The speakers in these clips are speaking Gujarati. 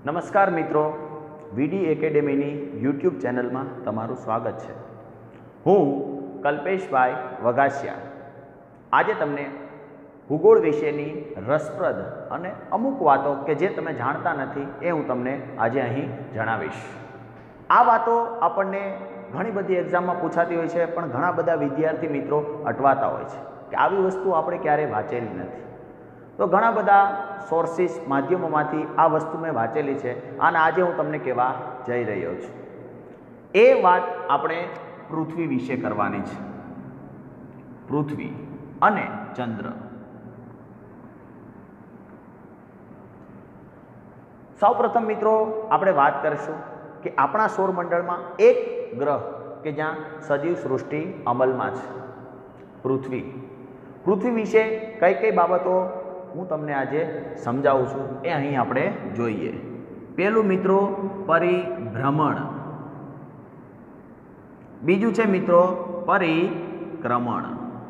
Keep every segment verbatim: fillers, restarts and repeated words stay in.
નમસ્કાર મિત્રો, વીડી એકેડેમીની યુટ્યુબ ચેનલમાં તમારું સ્વાગત છે। હું કલ્પેશભાઈ વઘાસિયા આજે તમને ભૂગોળ વિશેની રસપ્રદ અને અમુક વાતો કે જે તમે જાણતા નથી એ હું તમને આજે અહીં જણાવીશ। આ વાતો આપણને ઘણી બધી એક્ઝામમાં પૂછાતી હોય છે, પણ ઘણા બધા વિદ્યાર્થી મિત્રો અટવાતા હોય છે કે આવી વસ્તુ આપણે ક્યારેય વાંચેલી નથી। તો ઘણા બધા સોર્સિસ માધ્યમોમાંથી આ વસ્તુ મેં વાંચેલી છે અને આજે હું તમને કહેવા જઈ રહ્યો છું। એ વાત આપણે પૃથ્વી વિશે કરવાની છે। પૃથ્વી અને ચંદ્ર। સૌપ્રથમ મિત્રો આપણે વાત કરીશું કે આપણા સૌરમંડળમાં એક ગ્રહ કે જ્યાં સજીવ સૃષ્ટિ અમલમાં છે, પૃથ્વી। પૃથ્વી વિશે કઈ કઈ બાબતો હું તમને આજે સમજાવું છું એ અહીં આપણે જોઈએ। પહેલું મિત્રો પરિભ્રમણ, બીજું છે મિત્રો પરિક્રમણ।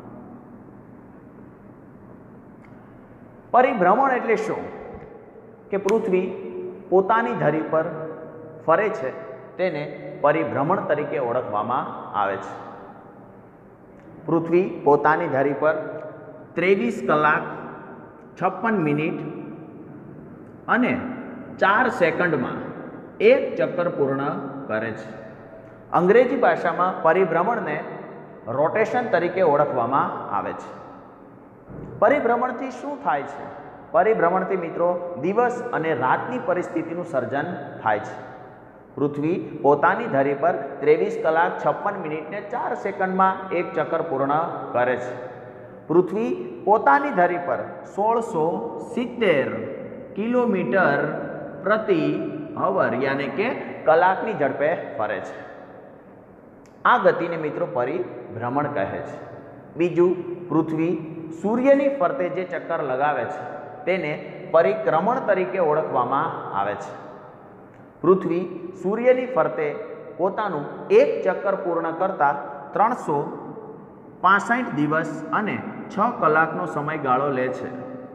પરિભ્રમણ એટલે શું કે પૃથ્વી પોતાની ધરી પર ફરે છે તેને પરિભ્રમણ તરીકે ઓળખવામાં આવે છે। પૃથ્વી પોતાની ધરી પર ત્રેવીસ કલાક છપ્પન મિનિટ અને ચાર સેકન્ડમાં એક ચક્કર પૂર્ણ કરે છે। અંગ્રેજી ભાષામાં પરિભ્રમણને રોટેશન તરીકે ઓળખવામાં આવે છે। પરિભ્રમણથી શું થાય છે? પરિભ્રમણથી મિત્રો દિવસ અને રાતની પરિસ્થિતિનું સર્જન થાય છે। પૃથ્વી પોતાની ધરી પર ત્રેવીસ કલાક છપ્પન મિનિટને ચાર સેકન્ડમાં એક ચક્કર પૂર્ણ કરે છે। પૃથ્વી પોતાની ધરી પર સોળસો સિત્તેર કિલોમીટર પ્રતિ અવર યાની કે કલાકની ઝડપે ફરે છે। આ ગતિને મિત્રો પરિભ્રમણ કહે છે। બીજું, પૃથ્વી સૂર્યની ફરતે જે ચક્કર લગાવે છે તેને પરિક્રમણ તરીકે ઓળખવામાં આવે છે। પૃથ્વી સૂર્યની ફરતે પોતાનું એક ચક્કર પૂર્ણ કરતા ત્રણસો પાસઠ દિવસ અને છ કલાકનો સમયગાળો લે છે।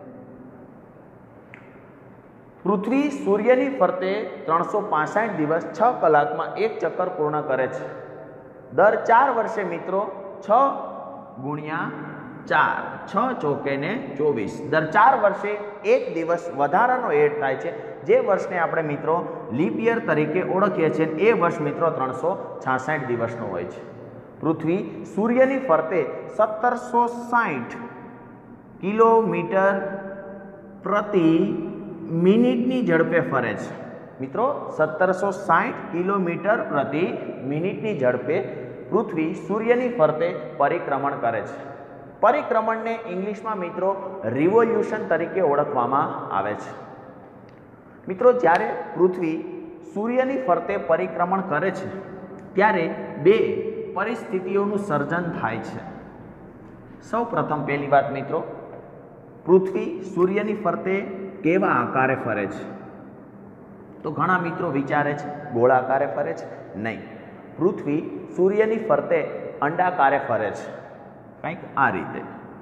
પૃથ્વી સૂર્યની ફરતે ત્રણસો પાસઠ દિવસ છ કલાકમાં એક ચક્કર પૂર્ણ કરે છે। દર ચાર વર્ષે મિત્રો છ ગુણ્યા ચાર, છ ચોકે ને ચોવીસ, દર ચાર વર્ષે એક દિવસ વધારાનો એડ થાય છે, જે વર્ષને આપણે મિત્રો લીપ યર તરીકે ઓળખીએ છીએ। એ વર્ષ મિત્રો ત્રણસો છાસઠ દિવસનો હોય છે। પૃથ્વી સૂર્યની ફરતે સત્તરસો સાઠ કિલોમીટર પ્રતિ મિનિટની ઝડપે ફરે છે। મિત્રો સત્તરસો સાઠ કિલોમીટર પ્રતિ મિનિટની ઝડપે પૃથ્વી સૂર્યની ફરતે પરિક્રમણ કરે છે। પરિક્રમણને ઇંગ્લિશમાં મિત્રો રિવોલ્યુશન તરીકે ઓળખવામાં આવે છે। મિત્રો જ્યારે પૃથ્વી સૂર્યની ફરતે પરિક્રમણ કરે છે ત્યારે બે પરિસ્થિતિઓનું સર્જન થાય છે। સૌ પ્રથમ પહેલી વાત મિત્રો, પૃથ્વી સૂર્યની ફરતે કેવા આકારે ફરે છે? તો ઘણા મિત્રો વિચારે છે ગોળાકારે ફરે છે, નહીં। પૃથ્વી સૂર્યની ફરતે અંડાકારે ફરે છે, કંઈક આ રીતે।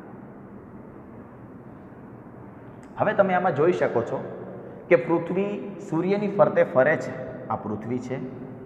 હવે તમે આમાં જોઈ શકો છો કે પૃથ્વી સૂર્યની ફરતે ફરે છે, આ પૃથ્વી છે।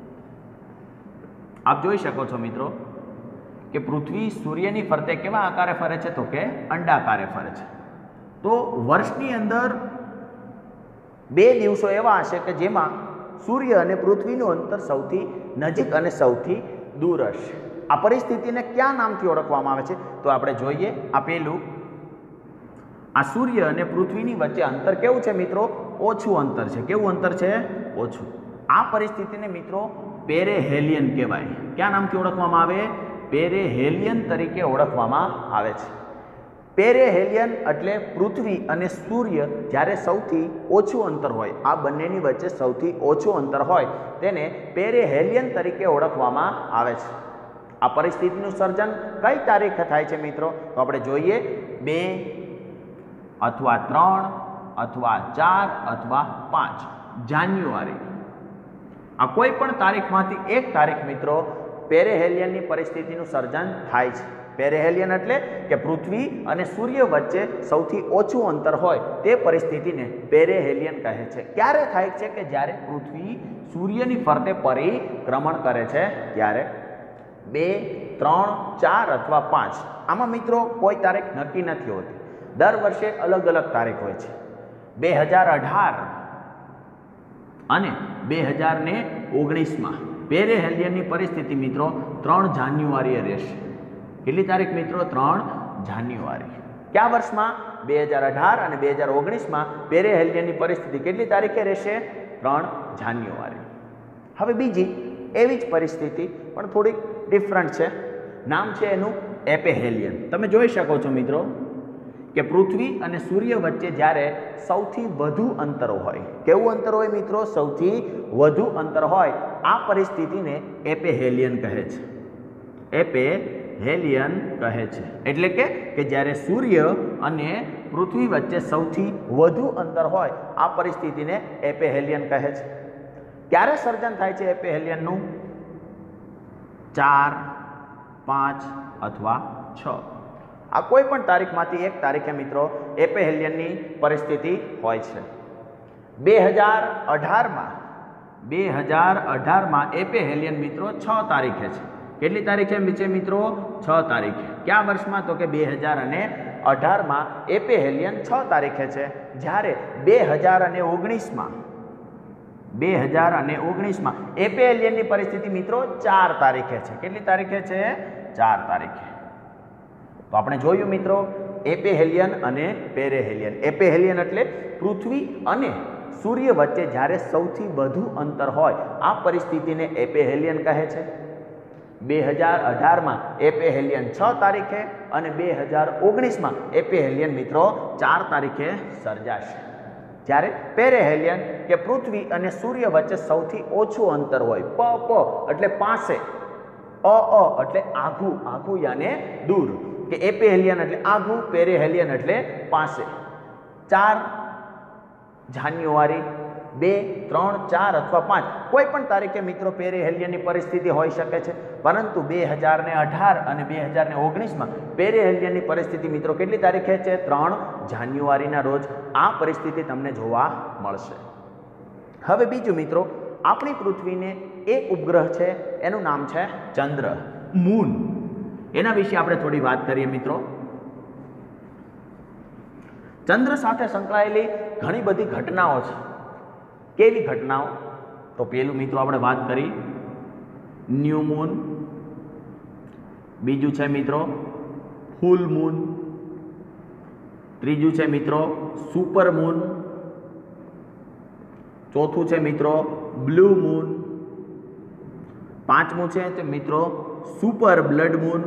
આપ જોઈ શકો છો મિત્રો કે પૃથ્વી સૂર્યની ફરતે કેવા આકારે ફરે છે? તો કે અંડાકારે ફરે છે। તો વર્ષની અંદર બે દિવસો એવા હશે કે જેમાં સૂર્ય અને પૃથ્વીનું અંતર સૌથી નજીક અને સૌથી દૂર હશે। આ પરિસ્થિતિને કયા નામથી ઓળખવામાં આવે છે? તો આપણે જોઈએ। આ પહેલું, આ સૂર્ય અને પૃથ્વીની વચ્ચે અંતર કેવું છે મિત્રો? ઓછું અંતર છે। કેવું અંતર છે? ઓછું। આ પરિસ્થિતિને મિત્રો પેરેહેલિયન કહેવાય। કયા નામથી ઓળખવામાં આવે? પેરેહેલિયન તરીકે ઓળખવામાં આવે છે। પેરેહેલિયન એટલે પૃથ્વી અને સૂર્ય જ્યારે સૌથી ઓછું અંતર હોય, આ બંનેની વચ્ચે સૌથી ઓછું અંતર હોય તેને પેરેહેલિયન તરીકે ઓળખવામાં આવે છે। આ પરિસ્થિતિનું સર્જન કઈ તારીખે થાય છે મિત્રો? તો આપણે જોઈએ, બે અથવા ત્રણ અથવા ચાર અથવા પાંચ જાન્યુઆરી, આ કોઈ પણ તારીખમાંથી એક તારીખ મિત્રો પેરેહેલિયનની પરિસ્થિતિનું સર્જન થાય છે। પેરેહેલિયન એટલે કે પૃથ્વી અને સૂર્ય વચ્ચે સૌથી ઓછું અંતર હોય તે પરિસ્થિતિને પેરેહેલિયન કહે છે. ક્યારે થાય છે કે જ્યારે પૃથ્વી સૂર્યની ફરતે પરિક્રમણ કરે છે ત્યારે. બે, ત્રણ, ચાર અથવા પાંચ, આમાં મિત્રો કોઈ તારીખ નક્કી નથી હોતી. દર વર્ષે અલગ અલગ તારીખ હોય છે. બે હજાર અઢાર અને બે હજાર ને ઓગણીસમાં પેરેહેલિયનની પરિસ્થિતિ મિત્રો ત્રણ જાન્યુઆરીએ રહેશે. કેટલી તારીખ મિત્રો? ત્રણ જાન્યુઆરી. કયા વર્ષમાં? બે હજાર અઢાર અને બે હજાર ઓગણીસમાં પેરેહેલિયનની પરિસ્થિતિ કેટલી તારીખે રહેશે? ત્રણ જાન્યુઆરી. હવે બીજી એવી જ પરિસ્થિતિ પણ થોડીક ડિફરન્ટ છે. નામ છે એનું એપેહેલિયન. તમે જોઈ શકો છો મિત્રો કે પૃથ્વી અને સૂર્ય વચ્ચે જ્યારે સૌથી વધુ અંતર હોય. કેવું અંતર હોય મિત્રો? સૌથી વધુ અંતર હોય. આ પરિસ્થિતિને એપેહેલિયન કહે છે. એપેહેલિયન કહે છે એટલે કે કે જ્યારે સૂર્ય અને પૃથ્વી વચ્ચે સૌથી વધુ અંતર હોય આ પરિસ્થિતિને એપેહેલિયન કહે છે. ક્યારે સર્જન થાય છે એપેહેલિયનનું? ચાર, પાંચ અથવા છ, આ કોઈ પણ તારીખમાંથી એક તારીખે મિત્રો એપેહેલિયનની પરિસ્થિતિ હોય છે. બે હજાર અઢારમાં બે હજાર અઢારમાં એપેહેલિયન મિત્રો છ તારીખે છે. કેટલી તારીખે છે મિત્રો? છ તારીખે. કયા વર્ષમાં? તો કે બે હજાર અને અઢારમાં એપેહેલિયન છ તારીખે છે. જ્યારે બે હજાર અને ઓગણીસમાં બે હજાર અને ઓગણીસમાં એપેહેલિયનની પરિસ્થિતિ મિત્રો ચાર તારીખે છે. કેટલી તારીખે છે? ચાર તારીખે. તો આપણે જોયું મિત્રો એપેહેલિયન અને પેરેહેલિયન. એપેહેલિયન એટલે પૃથ્વી અને સૂર્ય વચ્ચે જ્યારે સૌથી વધુ અંતર હોય આ પરિસ્થિતિને એપેહેલિયન કહે છે. બે હજાર અઢારમાં એપેહેલિયન છ તારીખે અને બે હજાર ઓગણીસમાં એપેહેલિયન મિત્રો ચાર તારીખે સર્જાશે. જ્યારે પેરેહેલિયન કે પૃથ્વી અને સૂર્ય વચ્ચે સૌથી ઓછું અંતર હોય. પ પ એટલે પાસે, અ અ એટલે આઘું, આઘું યાને દૂર. કે એપેહેલિયન એટલે આઘું, પેરેહેલિયન એટલે પાસે. ચાર જાન્યુઆરી, બે, ત્રણ, ચાર અથવા પાંચ કોઈ પણ તારીખે મિત્રો પેરેહેલિયનની પરિસ્થિતિ હોઈ શકે છે. પરંતુ બે હજાર ને અઢાર અને બે હજાર ને ઓગણીસમાં પેરેહેલિયનની પરિસ્થિતિ મિત્રો કેટલી તારીખે છે? ત્રણ જાન્યુઆરીના રોજ આ પરિસ્થિતિ તમને જોવા મળશે. હવે બીજું મિત્રો, આપણી પૃથ્વીને એક ઉપગ્રહ છે, એનું નામ છે ચંદ્ર, મૂન. એના વિશે આપણે થોડી વાત કરીએ મિત્રો. ચંદ્ર સાથે સંકળાયેલી ઘણી બધી ઘટનાઓ છે. કેવી ઘટનાઓ? તો પેલું મિત્રો આપણે વાત કરી ન્યૂ મૂન, બીજું છે મિત્રો ફૂલ મૂન, ત્રીજું છે મિત્રો સુપર મૂન, ચોથું છે મિત્રો બ્લુ મૂન, પાંચમું છે તે મિત્રો સુપર બ્લડ મૂન,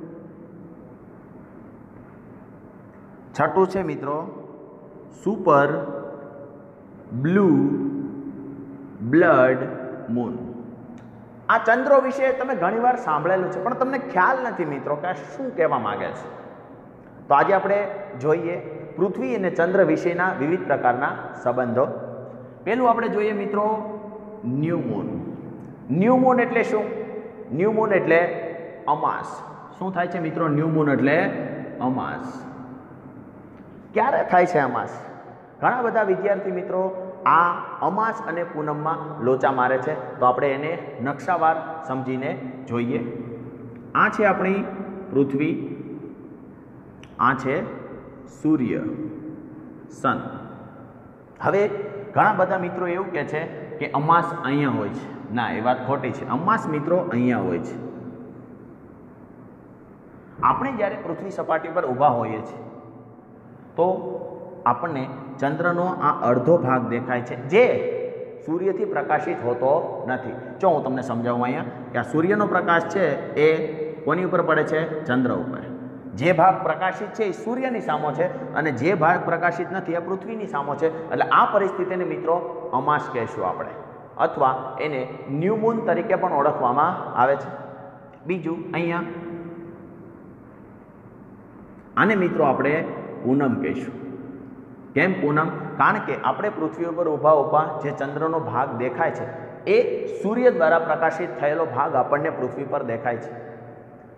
છઠ્ઠું છે મિત્રો સુપર બ્લુ બ્લડ મૂન. આ ચંદ્રો વિશે તમે ઘણીવાર સાંભળેલું છે પણ તમને ખ્યાલ નથી મિત્રો કે આ શું કહેવા માંગે છે. તો આજે આપણે જોઈએ પૃથ્વી અને ચંદ્ર વિશેના વિવિધ પ્રકારના સંબંધો. પહેલું આપણે જોઈએ મિત્રો ન્યૂ મૂન. ન્યૂ મૂન એટલે શું? ન્યૂ મૂન એટલે અમાસ. શું થાય છે મિત્રો? ન્યૂ મૂન એટલે અમાસ. ક્યારે થાય છે અમાસ? ઘણા બધા વિદ્યાર્થી મિત્રો આ અમાસ અને પૂનમમાં લોચા મારે છે. તો આપણે એને નકશાવાર સમજીને જોઈએ. આ છે આપણી પૃથ્વી, આ છે સૂર્ય, સન. હવે ઘણા બધા મિત્રો એવું કહે છે કે અમાસ અહીંયા હોય છે. ના, એ વાત ખોટી છે. અમાસ મિત્રો અહીંયા હોય છે. આપણે જ્યારે પૃથ્વી સપાટી પર ઊભા હોઈએ છીએ તો આપણને ચંદ્રનો આ અડધો ભાગ દેખાય છે જે સૂર્યથી પ્રકાશિત હોતો નથી. જો હું તમને સમજાવું અહીંયા કે આ સૂર્યનો પ્રકાશ છે એ કોની ઉપર પડે છે? ચંદ્ર ઉપર. જે ભાગ પ્રકાશિત છે એ સૂર્યની સામો છે અને જે ભાગ પ્રકાશિત નથી એ પૃથ્વીની સામો છે. એટલે આ પરિસ્થિતિને મિત્રો અમાસ કહેશું આપણે, અથવા એને ન્યૂ મૂન તરીકે પણ ઓળખવામાં આવે છે. બીજું અહીંયા આને મિત્રો આપણે પૂનમ કહીશું. કેમ પૂનમ? કારણ કે આપણે પૃથ્વી ઉપર ઊભા ઊભા જે ચંદ્રનો ભાગ દેખાય છે એ સૂર્ય દ્વારા પ્રકાશિત થયેલો ભાગ આપણને પૃથ્વી પર દેખાય છે.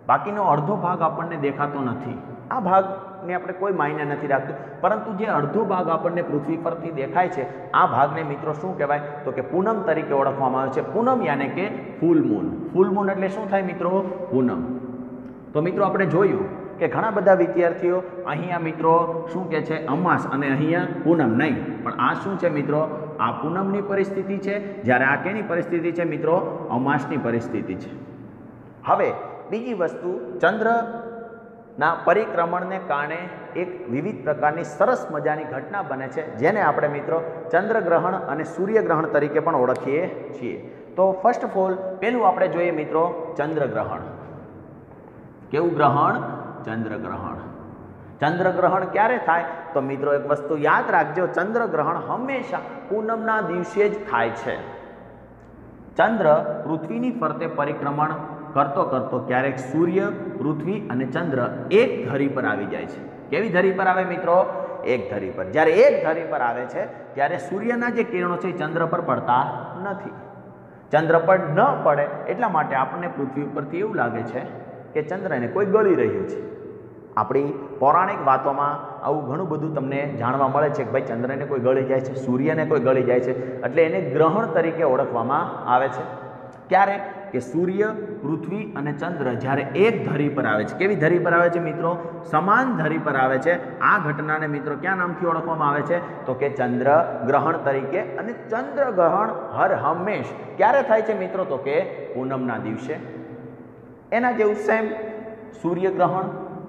બાકીનો અડધો ભાગ આપણને દેખાતો નથી. આ ભાગને આપણે કોઈ માયને નથી રાખતું, પરંતુ જે અડધો ભાગ આપણને પૃથ્વી પરથી દેખાય છે આ ભાગને મિત્રો શું કહેવાય તો કે પૂનમ તરીકે ઓળખવામાં આવે છે. પૂનમ યાને કે ફૂલ મૂન. ફૂલ મૂન એટલે શું થાય મિત્રો? પૂનમ. તો મિત્રો આપણે જોયું કે ઘણા બધા વિદ્યાર્થીઓ અહીંયા મિત્રો શું કહે છે અમાસ અને અહીંયા પૂનમ. નહીં, પણ આ શું છે મિત્રો? આ પૂનમની પરિસ્થિતિ છે, જ્યારે આ કેની પરિસ્થિતિ છે મિત્રો? અમાસની પરિસ્થિતિ છે. હવે બીજી વસ્તુ, ચંદ્રના પરિક્રમણને કારણે એક વિવિધ પ્રકારની સરસ મજાની ઘટના બને છે, જેને આપણે મિત્રો ચંદ્રગ્રહણ અને સૂર્યગ્રહણ તરીકે પણ ઓળખીએ છીએ. તો ફર્સ્ટ ઓફ ઓલ પહેલું આપણે જોઈએ મિત્રો ચંદ્રગ્રહણ. કેવું ગ્રહણ? ચંદ્રગ્રહણ. ચંદ્રગ્રહણ ક્યારે થાય તો મિત્રો એક વસ્તુ યાદ રાખજો, ચંદ્રગ્રહણ હંમેશા પૂનમના દિવસે જ થાય છે. ચંદ્ર પૃથ્વીની ફરતે પરિક્રમણ કરતો કરતો ક્યારેક સૂર્ય, પૃથ્વી અને ચંદ્ર એક ધરી પર આવી જાય છે. કેવી ધરી પર આવે મિત્રો? એક ધરી પર. જ્યારે એક ધરી પર આવે છે ત્યારે સૂર્યના જે કિરણો છે એ ચંદ્ર પર પડતા નથી. ચંદ્ર પર ન પડે એટલા માટે આપણને પૃથ્વી ઉપરથી એવું લાગે છે કે ચંદ્રને કોઈ ગળી રહ્યું છે. આપણી પૌરાણિક વાતોમાં આવું ઘણું બધું તમને જાણવા મળે છે કે ભાઈ ચંદ્રને કોઈ ગળી જાય છે, સૂર્યને કોઈ ગળી જાય છે, એટલે એને ગ્રહણ તરીકે ઓળખવામાં આવે છે. ક્યારે? કે સૂર્ય, પૃથ્વી અને ચંદ્ર જ્યારે એક ધરી પર આવે છે. કેવી ધરી પર આવે છે મિત્રો? સમાન ધરી પર આવે છે. આ ઘટનાને મિત્રો ક્યાં નામથી ઓળખવામાં આવે છે તો કે ચંદ્રગ્રહણ તરીકે. અને ચંદ્રગ્રહણ હર હંમેશ ક્યારે થાય છે મિત્રો તો કે પૂનમના દિવસે. એના જેવું સેમ સૂર્યગ્રહણ.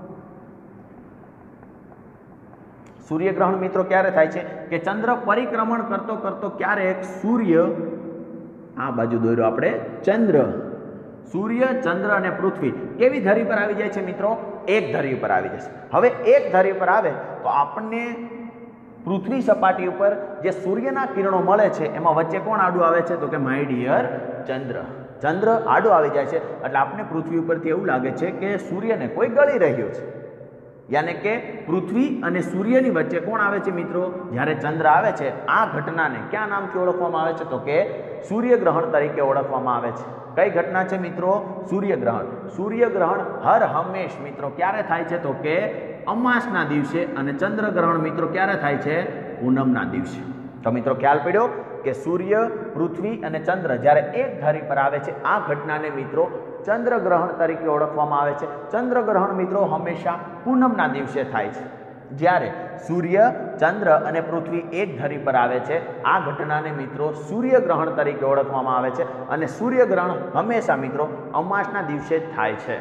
સૂર્યગ્રહણ મિત્રો ક્યારે થાય છે કે ચંદ્ર પરિક્રમણ કરતો કરતો ક્યારેક સૂર્ય, આ બાજુ દોર્યો આપણે ચંદ્ર, સૂર્ય, ચંદ્ર અને પૃથ્વી કેવી ધરી પર આવી જાય છે મિત્રો? એક ધરી પર આવી જશે. હવે એક ધરી પર આવે તો આપણને પૃથ્વી સપાટી ઉપર જે સૂર્યના કિરણો મળે છે એમાં વચ્ચે કોણ આડું આવે છે તો કે માય ડિયર ચંદ્ર. ચંદ્ર આડો આવી જાય છે એટલે આપણે પૃથ્વી ઉપરથી એવું લાગે છે કે સૂર્યને કોઈ ગળી રહ્યો છે. યાને કે પૃથ્વી અને સૂર્યની વચ્ચે કોણ આવે છે મિત્રો? જ્યારે ચંદ્ર આવે છે. આ ઘટનાને ક્યાં નામથી ઓળખવામાં આવે છે તો કે સૂર્યગ્રહણ તરીકે ઓળખવામાં આવે છે. કઈ ઘટના છે મિત્રો? સૂર્યગ્રહણ. સૂર્યગ્રહણ હર હંમેશ મિત્રો ક્યારે થાય છે તો કે અમાસના દિવસે, અને ચંદ્રગ્રહણ મિત્રો ક્યારે થાય છે? પૂનમના દિવસે. તો મિત્રો ખ્યાલ પડ્યો કે સૂર્ય, પૃથ્વી અને ચંદ્ર જ્યારે એક ધરી પર આવે છે આ ઘટનાને મિત્રો ચંદ્રગ્રહણ તરીકે ઓળખવામાં આવે છે. ચંદ્રગ્રહણ મિત્રો હંમેશા પૂનમના દિવસે થાય છે. જ્યારે સૂર્ય, ચંદ્ર અને પૃથ્વી એક ધરી પર આવે છે આ ઘટનાને મિત્રો સૂર્યગ્રહણ તરીકે ઓળખવામાં આવે છે. અને સૂર્યગ્રહણ હંમેશા મિત્રો અમાસના દિવસે જ થાય છે.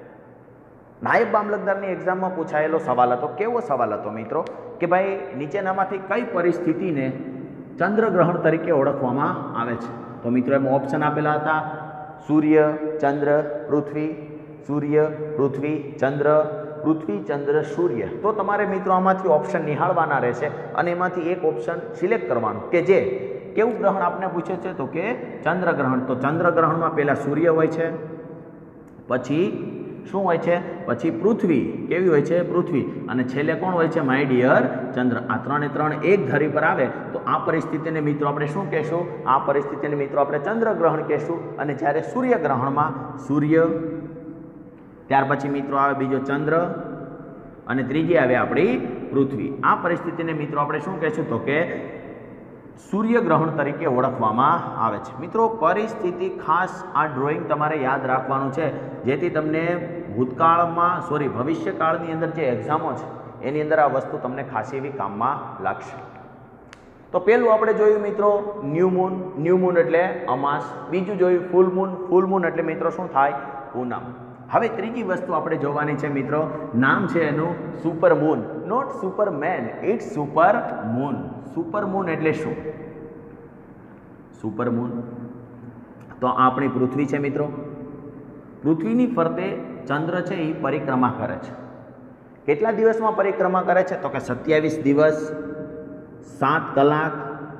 નાયબ મામલતદારની એક્ઝામમાં પૂછાયેલો સવાલ હતો. કેવો સવાલ હતો મિત્રો? કે ભાઈ નીચેનામાંથી કઈ પરિસ્થિતિને ચંદ્રગ્રહણ તરીકે ઓળખવામાં આવે છે? તો મિત્રો એમાં ઓપ્શન આપેલા હતા સૂર્ય, ચંદ્ર, પૃથ્વી, સૂર્ય, પૃથ્વી, ચંદ્ર, પૃથ્વી, ચંદ્ર, સૂર્ય. તો તમારે મિત્રો આમાંથી ઓપ્શન નિહાળવાના રહેશે અને એમાંથી એક ઓપ્શન સિલેક્ટ કરવાનું કે જે કેવું ગ્રહણ આપને પૂછે છે તો કે ચંદ્રગ્રહણ. તો ચંદ્રગ્રહણમાં પહેલા સૂર્ય હોય છે, પછી શું હોય છે? પછી પૃથ્વી. કેવી હોય છે? પૃથ્વી. અને છેલ્લે કોણ હોય છે? માય ડિયર ચંદ્ર. આ ત્રણે ત્રણ એક ધરી પર આવે તો આ પરિસ્થિતિને મિત્રો આપણે શું કહેશું? આ પરિસ્થિતિને મિત્રો આપણે ચંદ્રગ્રહણ કહેશું. અને જ્યારે સૂર્યગ્રહણમાં સૂર્ય, ત્યાર પછી મિત્રો આવે બીજો ચંદ્ર અને ત્રીજી આવે આપણી પૃથ્વી. આ પરિસ્થિતિને મિત્રો આપણે શું કહેશું તો કે સૂર્યગ્રહણ તરીકે ઓળખવામાં આવે છે. મિત્રો પરિસ્થિતિ ખાસ આ ડ્રોઈંગ તમારે યાદ રાખવાનું છે, જેથી તમને ભૂતકાળમાં સોરી ભવિષ્યકાળની અંદર જે એક્ઝામો છે એની અંદર આ વસ્તુ તમને ખાસી એવી કામમાં લાગશે. તો પહેલું આપણે જોયું મિત્રો ન્યૂ મૂન. ન્યૂ મૂન એટલે અમાસ. બીજું જોયું ફૂલ મૂન. ફૂલ મૂન એટલે મિત્રો શું થાય? પૂનમ. હવે ત્રીજી વસ્તુ આપણે જોવાની છે મિત્રો, નામ છે એનું super moon. Not superman, it's super moon. Super moon એટલે શું? સુપર મૂન તો આપણી પૃથ્વી છે મિત્રો. પૃથ્વીની ફરતે ચંદ્ર છે એ પરિક્રમા કરે છે. કેટલા દિવસમાં પરિક્રમા કરે છે તો કે સત્યાવીસ દિવસ, સાત કલાક,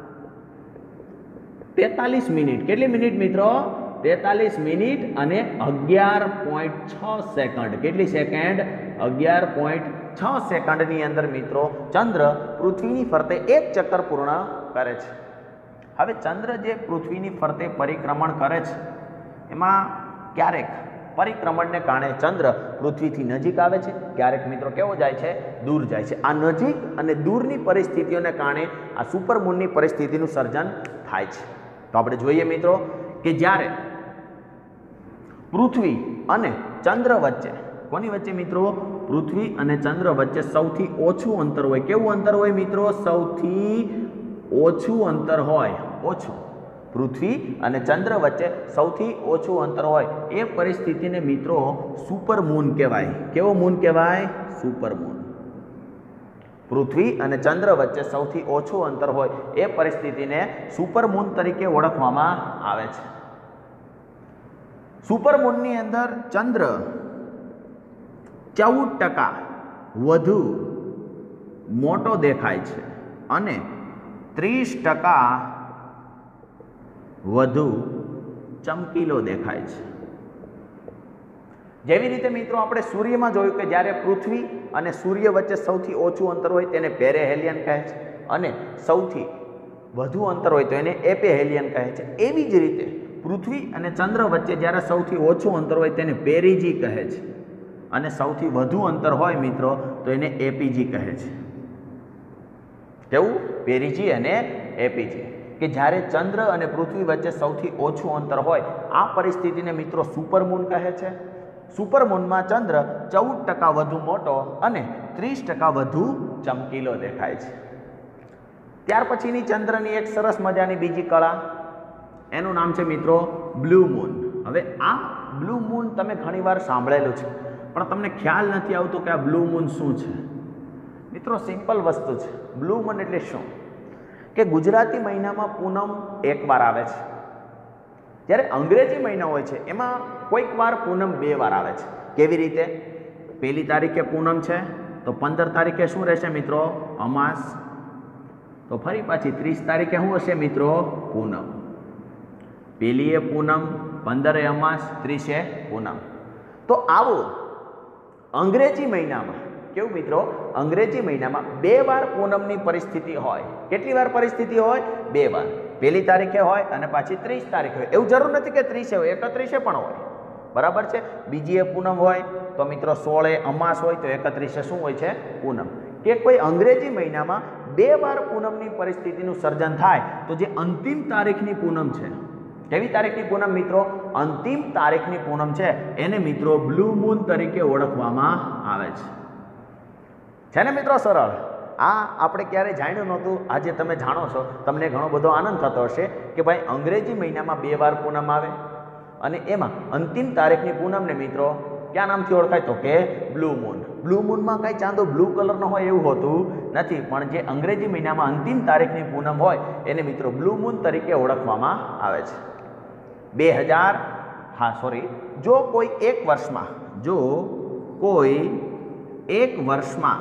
તેતાલીસ મિનિટ. કેટલી મિનિટ મિત્રો? તેતાલીસ મિનિટ અને અગિયાર પોઈન્ટ છ સેકન્ડ. કેટલી સેકન્ડ? અગિયાર પોઈન્ટ છ સેકન્ડની અંદર મિત્રો ચંદ્ર પૃથ્વીની ફરતે એક ચક્કર પૂર્ણ કરે છે. હવે ચંદ્ર જે પૃથ્વીની ફરતે પરિક્રમણ કરે છે એમાં ક્યારેક પરિક્રમણને કારણે ચંદ્ર પૃથ્વીથી નજીક આવે છે, ક્યારેક મિત્રો કેવો જાય છે, દૂર જાય છે. આ નજીક અને દૂરની પરિસ્થિતિઓને કારણે આ સુપરમૂનની પરિસ્થિતિનું સર્જન થાય છે. તો આપણે જોઈએ મિત્રો કે જ્યારે પૃથ્વી અને ચંદ્ર વચ્ચે, કોની વચ્ચે મિત્રો, પૃથ્વી અને ચંદ્ર વચ્ચે સૌથી ઓછું અંતર હોય. કેવું અંતર હોય મિત્રો, સૌથી ઓછું અંતર હોય, ઓછું. પૃથ્વી અને ચંદ્ર વચ્ચે સૌથી ઓછું અંતર હોય એ પરિસ્થિતિને મિત્રો સુપરમૂન કહેવાય. કેવો મૂન કહેવાય, સુપરમૂન. પૃથ્વી અને ચંદ્ર વચ્ચે સૌથી ઓછું અંતર હોય એ પરિસ્થિતિને સુપરમૂન તરીકે ઓળખવામાં આવે છે. સુપરમૂનની અંદર ચંદ્ર ચૌદ ટકા વધુ મોટો દેખાય છે અને ત્રીસ ટકા વધુ ચમકીલો દેખાય છે. જેવી રીતે મિત્રો આપણે સૂર્યમાં જોયું કે જ્યારે પૃથ્વી અને સૂર્ય વચ્ચે સૌથી ઓછું અંતર હોય તેને પેરેહેલિયન કહે છે અને સૌથી વધુ અંતર હોય તો એને એપેહેલિયન કહે છે. એવી જ રીતે પૃથ્વી અને ચંદ્ર વચ્ચે જ્યારે સૌથી ઓછું અંતર હોય તેને પેરીજી કહે છે અને સૌથી વધુ અંતર હોય મિત્રો તો એને એપીજી કહે છે. કેવું, પેરીજી અને એપીજી. કે જ્યારે ચંદ્ર અને પૃથ્વી વચ્ચે સૌથી ઓછું અંતર હોય આ પરિસ્થિતિને મિત્રો સુપરમૂન કહે છે. સુપરમૂનમાં ચંદ્ર ચૌદ ટકા વધુ મોટો અને ત્રીસ ટકા વધુ ચમકીલો દેખાય છે. ત્યાર પછીની ચંદ્રની એક સરસ મજાની બીજી કળા, એનું નામ છે મિત્રો બ્લુ મૂન. હવે આ બ્લુ મૂન તમે ઘણીવાર સાંભળેલું છે પણ તમને ખ્યાલ નથી આવતો કે આ બ્લુ મૂન શું છે. મિત્રો સિમ્પલ વસ્તુ છે. બ્લુ મૂન એટલે શું કે ગુજરાતી મહિનામાં પૂનમ એકવાર આવે છે, જ્યારે અંગ્રેજી મહિના હોય છે એમાં કોઈક વાર પૂનમ બે વાર આવે છે. કેવી રીતે, પહેલી તારીખે પૂનમ છે તો પંદર તારીખે શું રહેશે મિત્રો, અમાસ. તો ફરી પાછી ત્રીસ તારીખે શું હશે મિત્રો, પૂનમ. પહેલી એ પૂનમ, પંદરે અમાસ, ત્રીસે પૂનમ. તો આવું અંગ્રેજી મહિનામાં કેવું મિત્રો, અંગ્રેજી મહિનામાં બે વાર પૂનમની પરિસ્થિતિ હોય. કેટલી વાર પરિસ્થિતિ હોય, બે વાર. પહેલી તારીખે હોય અને પાછી ત્રીસ તારીખે હોય. એવું જરૂર નથી કે ત્રીસે હોય, એકત્રીસે પણ હોય. બરાબર છે. બીજી એ પૂનમ હોય તો મિત્રો સોળે અમાસ હોય તો એકત્રીસે શું હોય છે, પૂનમ. કે કોઈ અંગ્રેજી મહિનામાં બે વાર પૂનમની પરિસ્થિતિનું સર્જન થાય તો જે અંતિમ તારીખની પૂનમ છે, કેવી તારીખની પૂનમ મિત્રો, અંતિમ તારીખની પૂનમ છે, એને મિત્રો બ્લુ મૂન તરીકે ઓળખવામાં આવે છે. છે ને મિત્રો સરળ. આ આપણે ક્યારેય જાણ્યું નહોતું, આજે તમે જાણો છો. તમને ઘણો બધો આનંદ થતો હશે કે ભાઈ અંગ્રેજી મહિનામાં બે વાર પૂનમ આવે અને એમાં અંતિમ તારીખની પૂનમને મિત્રો ક્યાં નામથી ઓળખાય તો કે બ્લુ મૂન. બ્લુ મૂનમાં કાંઈ ચાંદો બ્લુ કલરનો હોય એવું હોતું નથી, પણ જે અંગ્રેજી મહિનામાં અંતિમ તારીખની પૂનમ હોય એને મિત્રો બ્લુ મૂન તરીકે ઓળખવામાં આવે છે. બે હજાર હા સોરી જો કોઈ એક વર્ષમાં જો કોઈ એક વર્ષમાં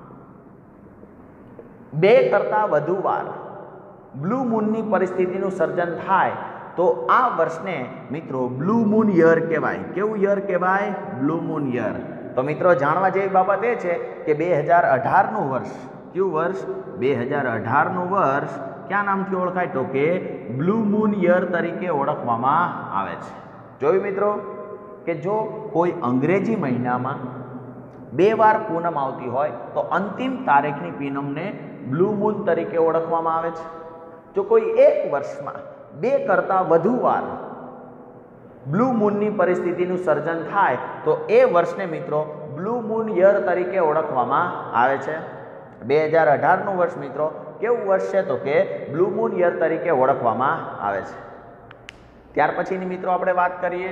બે કરતાં વધુ વાર બ્લુ મૂનની પરિસ્થિતિનું સર્જન થાય તો આ વર્ષને મિત્રો બ્લુ મૂન યર કહેવાય. કેવું યર કહેવાય, બ્લુ મૂન યર. તો મિત્રો જાણવા જેવી બાબત એ છે કે બે હજાર અઢારનું વર્ષ, કયું વર્ષ, બે હજાર અઢારનું વર્ષ ક્યાં નામથી ઓળખાય તો કે બ્લુ મૂન યર તરીકે ઓળખવામાં આવે છે. જોયું મિત્રો કે જો કોઈ અંગ્રેજી મહિનામાં બે વાર પૂનમ આવતી હોય તો અંતિમ તારીખની પૂનમને બ્લુ મૂન તરીકે ઓળખવામાં આવે છે. જો કોઈ એક વર્ષમાં બે કરતાં વધુ વાર બ્લુ મૂનની પરિસ્થિતિનું સર્જન થાય તો એ વર્ષને મિત્રો બ્લુ મૂન યર તરીકે ઓળખવામાં આવે છે. બે હજાર અઢારનું વર્ષ મિત્રો કેવું વર્ષ છે તો કે બ્લુ મૂન યર તરીકે ઓળખવામાં આવે છે. ત્યાર પછીની મિત્રો આપણે વાત કરીએ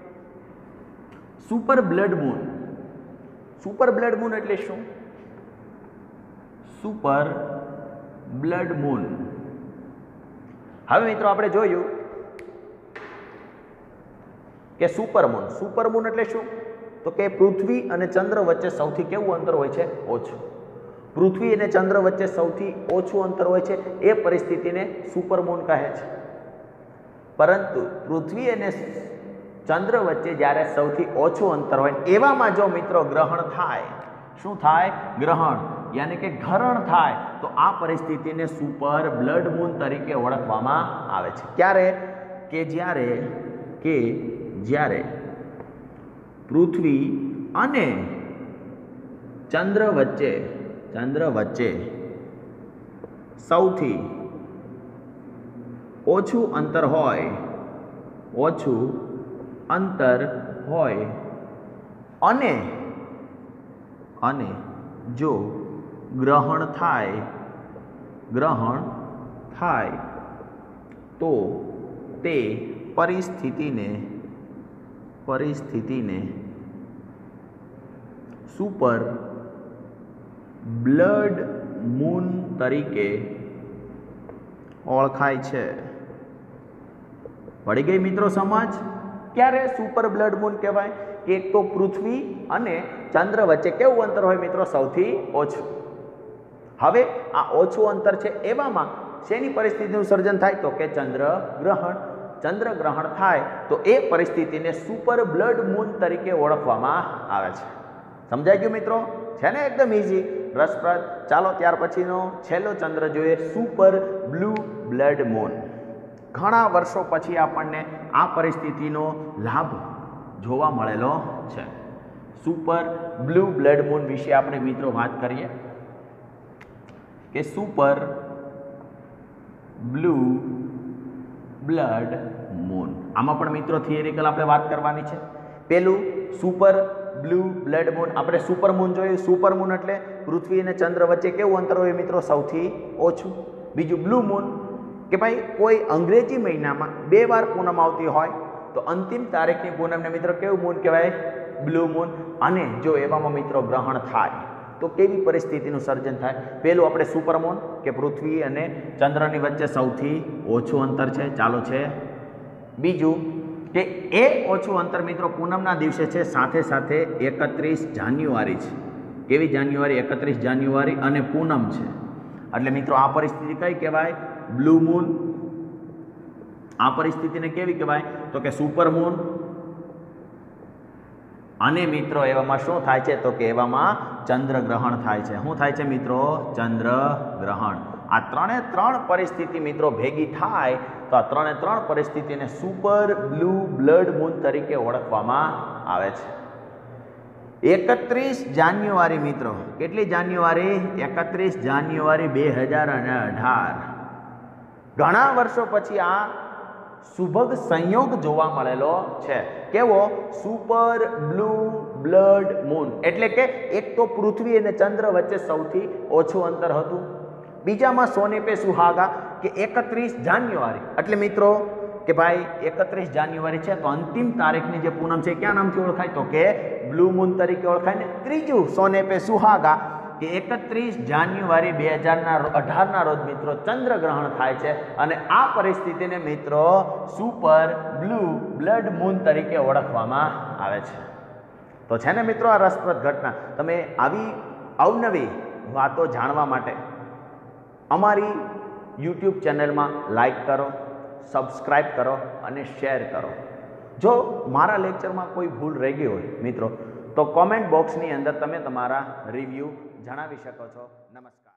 super blood moon. Super blood moon એટલે શું, સુપર બ્લડ મૂન. હવે મિત્રો આપણે જોયું કે સુપરમૂન. સુપરમૂન એટલે શું તો કે પૃથ્વી અને ચંદ્ર વચ્ચે સૌથી કેવું અંતર હોય છે, ઓછું. પૃથ્વી અને ચંદ્ર વચ્ચે સૌથી ઓછું અંતર હોય છે એ પરિસ્થિતિને સુપરમૂન કહે છે. પરંતુ પૃથ્વી અને ચંદ્ર વચ્ચે જ્યારે સૌથી ઓછું અંતર હોય એવામાં જો મિત્રો ગ્રહણ થાય, શું થાય, ગ્રહણ યાની કે ગ્રહણ થાય તો આ પરિસ્થિતિને સુપર બ્લડ મૂન તરીકે ઓળખવામાં આવે છે. ક્યારે કે જ્યારે કે જ્યારે પૃથ્વી અને ચંદ્ર વચ્ચે ચંદ્ર વચ્ચે સૌથી ઓછું અંતર હોય ઓછું અંતર હોય અને અને જો ગ્રહણ થાય ગ્રહણ થાય તો તે પરિસ્થિતિને પરિસ્થિતિને સુપર બ્લડ મૂન તરીકે ઓળખાય છે. પડી ગઈ મિત્રો સમજ? ક્યારે સુપર બ્લડ મૂન કહેવાય? કે એક તો પૃથ્વી અને ચંદ્ર વચ્ચે કેવું અંતર હોય મિત્રો? સૌથી ઓછું. હવે આ ઓછું અંતર છે એવામાં શેની પરિસ્થિતિનું સર્જન થાય? તો કે ચંદ્રગ્રહણ. ચંદ્રગ્રહણ થાય તો એ પરિસ્થિતિને સુપર બ્લડ મૂન તરીકે ઓળખવામાં આવે છે. સમજાઈ ગયું મિત્રો? છે ને એકદમ ઇઝી, રસપ્રદ. ચાલો ત્યાર પછીનો છેલ્લો ચંદ્ર જોઈએ, સુપર બ્લુ બ્લડ મૂન. ઘણા વર્ષો પછી આપણને આ પરિસ્થિતિનો લાભ જોવા મળેલો છે. સુપર બ્લુ બ્લડ મૂન વિશે આપણે મિત્રો વાત કરીએ કે સુપર બ્લુ બ્લડ મૂન, આમાં પણ મિત્રો થિયરિકલ આપણે વાત કરવાની છે. પેલું સુપર બ્લુ બ્લડ મૂન, આપણે સુપર મૂન જોયું. સુપર મૂન એટલે પૃથ્વી અને ચંદ્ર વચ્ચે કેવું અંતર હોય મિત્રો? સૌથી ઓછું. બીજું બ્લુ મૂન કે ભાઈ કોઈ અંગ્રેજી મહિનામાં બે વાર પૂનમ આવતી હોય તો અંતિમ તારીખની પૂનમને મિત્રો કેવું મૂન કહેવાય? Blue moon. અને જો એવામાં મિત્રો ગ્રહણ થાય તો કેવી પરિસ્થિતિનું સર્જન થાય? પેલું આપણે સુપર મૂન કે પૃથ્વી અને ચંદ્રની વચ્ચે સૌથી ઓછું અંતર છે, ચાલો છે. બીજું કે એ ઓછું અંતર મિત્રો પૂનમના દિવસે છે, સાથે સાથે એકત્રીસ જાન્યુઆરી છે. કેવી જાન્યુઆરી? એકત્રીસ જાન્યુઆરી અને પૂનમ છે. એટલે મિત્રો આ પરિસ્થિતિ કઈ કહેવાય? Blue moon. આ પરિસ્થિતિને કેવી કહેવાય? તો કે સુપર મૂન. અને મિત્રો એવામાં શું થાય છે? તો કે એવામાં ચંદ્રગ્રહણ થાય છે. શું થાય છે મિત્રો? ચંદ્રગ્રહણ. આ ત્રણે ત્રણ પરિસ્થિતિ મિત્રો ભેગી થાય તો આ ત્રણે ત્રણ પરિસ્થિતિને સુપર બ્લુ બ્લડ મૂન તરીકે ઓળખવામાં આવે છે. એકત્રીસ જાન્યુઆરી મિત્રો, કેટલી જાન્યુઆરી? એકત્રીસ જાન્યુઆરી બે હજાર અને અઢાર. ઘણા વર્ષો પછી આ સુભગ સંયોગ જોવા મળેલો છે. કેવો? Super blue blood moon. એટલે કે એક તો પૃથ્વી અને ચંદ્ર વચ્ચે સૌથી ઓછું અંતર હતું. બીજામાં સોને પે સુહાગા કે એકત્રીસ જાન્યુઆરી એટલે મિત્રો કે ભાઈ એકત્રીસ જાન્યુઆરી છે તો અંતિમ તારીખની જે પૂનમ છે ક્યાં નામથી ઓળખાય? તો કે બ્લુ મૂન તરીકે ઓળખાય. ને ત્રીજું સોને પે સુહાગા કે એકત્રીસ જાન્યુઆરી બે હજાર અઢારના રોજ મિત્રો ચંદ્રગ્રહણ થાય છે અને આ પરિસ્થિતિને મિત્રો સુપર બ્લુ બ્લડ મૂન તરીકે ઓળખવામાં આવે છે. તો છે ને મિત્રો આ રસપ્રદ ઘટના. તમે આવી અવનવી વાતો જાણવા માટે અમારી યુટ્યુબ ચેનલમાં લાઈક કરો, સબસ્ક્રાઈબ કરો અને શેર કરો. જો મારા લેક્ચરમાં કોઈ ભૂલ રહી ગઈ હોય મિત્રો તો કોમેન્ટ બોક્સની અંદર તમે તમારા રિવ્યૂ જણાવી શકો છો. નમસ્કાર.